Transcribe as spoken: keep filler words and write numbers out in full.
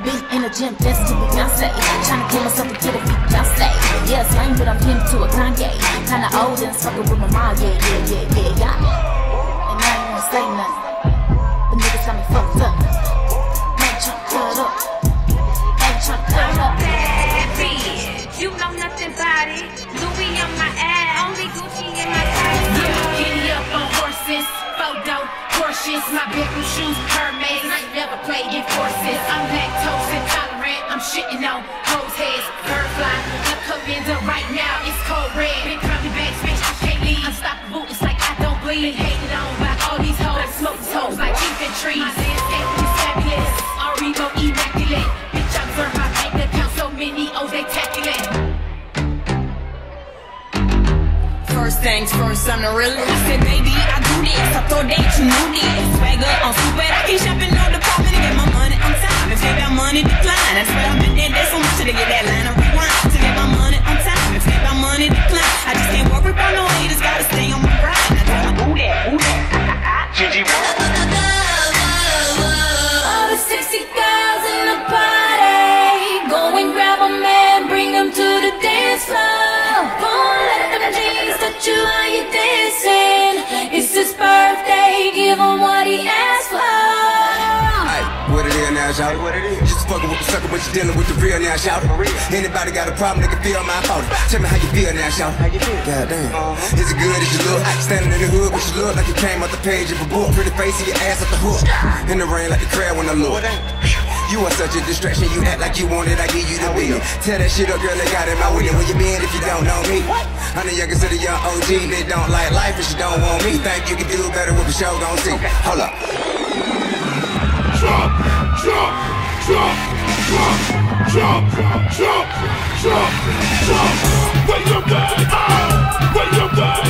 Big in the gym, dancing to Beyonce. Tryna kill myself to get a beat, Beyonce. Yeah, slang, but I'm him to a Kanye. Kinda old and fucking with my mom, yeah, yeah, yeah, yeah, yeah. And I ain't gonna say nothing. But niggas got me fucked up. Ain't tryna cut up. Ain't tryna cut up. Bad bitch, you know nothing about it. Louis on my ass, only Gucci in my purse. Yeah, giddy up on horses, photo, Porsches, my bedroom shoes, Hermes. I never play in forces. I'm lactose intolerant. I'm shitting on hoes' heads. Bird fly, I'm coming to right now. It's cold red. Been coming back, bitch, I can't leave. Unstoppable, it's like I don't bleed. Been hated on by all these hoes. I smoke these hoes like infantry. My landscape is fabulous. Arigo immaculate. Bitch, I burn my bank account. So many O's, they tackle it. First things first, I'm the realest. I said, baby, I do this. I thought that you knew this. Swagger on stupid, I keep shopping on the department to get my money on time. If they got money, decline. I swear I've been there, there's so much to get that line of rewind. To get my money on time. If they got money, decline. I just can't work with no haters, gotta stay on my grind. I tell them, who that, who that? Gigi, All the sexy girls in the party, go and grab a man, bring him to the dance floor. Go and let them jeans touch you while you're dancing. It's his birthday, give him what he asked for. What it is now, shout it. What it is? Just fucking with the sucker, but you dealing with the real now, shout it. Anybody got a problem, they can feel my fault. Tell me how you feel now, shout it. How you feel? Goddamn. Uh-huh. Is it good as you look? Standing in the hood, but you look like you came off the page of a book. Pretty face and your ass at the hook. In the rain like the crowd when I look. You are such a distraction, you act like you want it, I give you the bill. Tell that shit up, girl, they got in my way. Where you been if you don't know me? I'm the youngest of the young O G that don't like life and she don't want me. Think you can do better with the show, gon' see. Hold up. Jump, jump, jump, jump, jump, jump, jump, jump. When you're dead, when you're dead.